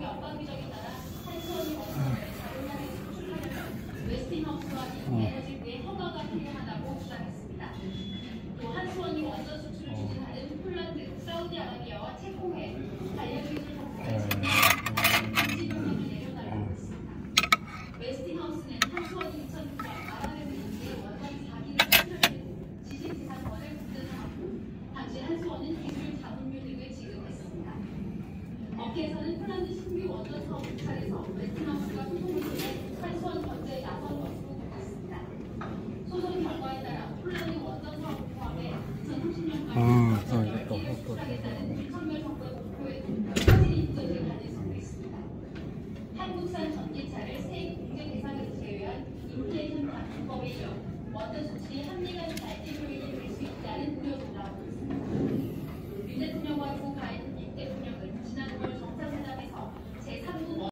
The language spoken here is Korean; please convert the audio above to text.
연방 규정에 따라 한수원이 원전을 자동차에 수출하려면 웨스팅하우스와 에너지부의 허가가 필요하다고 주장했습니다. 또 한수원이 원전 수출을 추진하는 폴란드, 사우디아라비아와 체코에 관련 기술 정보를 금지 명령을 내려달라고 했습니다. 웨스팅하우스는 한수원이 2009년 아랍에서 인수해 원전 4기를 수출하려고 지식재산권을 분전하고 당시 한수원은 기술 자본료 등을 지급했습니다. 업계에서는 폴란드 신규 원전 사업 입찰에서 웨스팅하우스가 소송을 통해 한수원 견제에 나선 것으로 보고있습니다. 소송 결과에 따라 폴란드 원전 사업을 포함해 2030년까지 전기를 수출하겠다는 선멸 정부의 목표에도 사실이 입증될 가능성도 있습니다. 한국산 전기차를 세액 공제 대상에서 제외한 인플레이션 감축법에 이어 원전 수출이 한미간 갈등 요인이 될 수 있다는 우려도 나오고 있습니다. 윤 대통령과 조 바이든